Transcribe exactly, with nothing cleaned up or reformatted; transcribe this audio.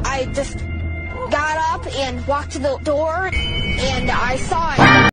I just got up and walked to the door, and I saw it.